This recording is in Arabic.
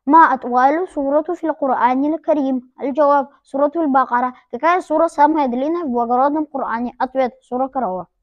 ما أطول سورة في القرآن الكريم؟ الجواب: سورة البقرة. كيكاي سورة سام هيدلينا بوغرادم قرآني أطويت سورة كروة.